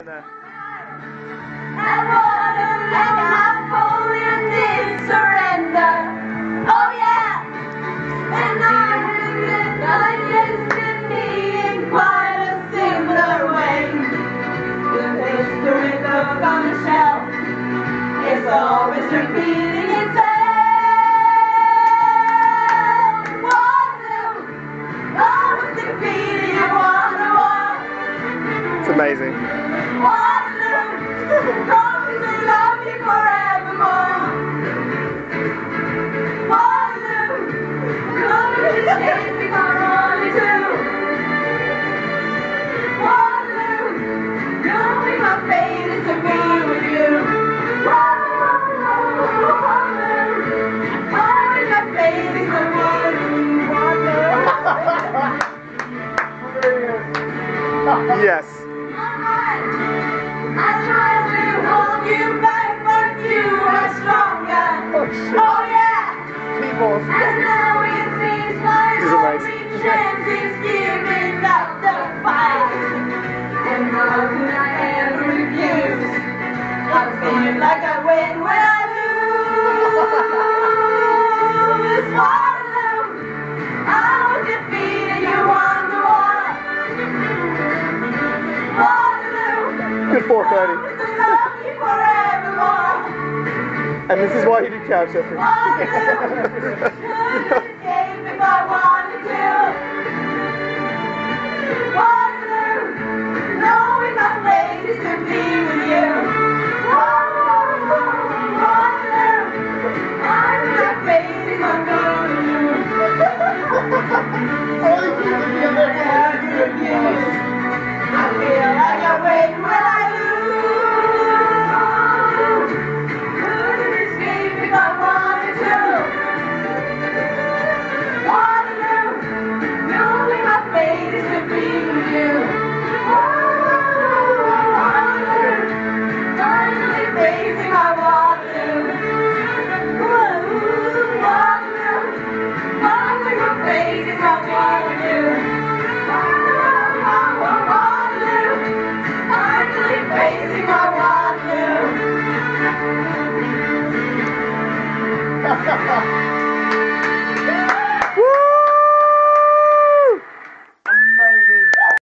No. Napoleon did surrender. Oh yeah, and I destiny in quite a similar way. The history book on the shelf is always repeating itself. Waterloo, I was defeated in Waterloo. It's amazing. Waterloo, promise to love you forevermore. Waterloo, none of these days become only two. Waterloo, knowing my fate is to be with you. Waterloo, knowing my fate is to be with you. Yes. I tried to hold you back, but you are stronger. Oh yeah. People. And now it seems like This is every amazing. chance is giving up the fight. And how can I ever refuse? I'm feeling like I win when I lose. Waterloo, I was defeated, you won the war. Waterloo, Good 4:30. I love you forevermore. And this is why you do couch surfing. Waterloo,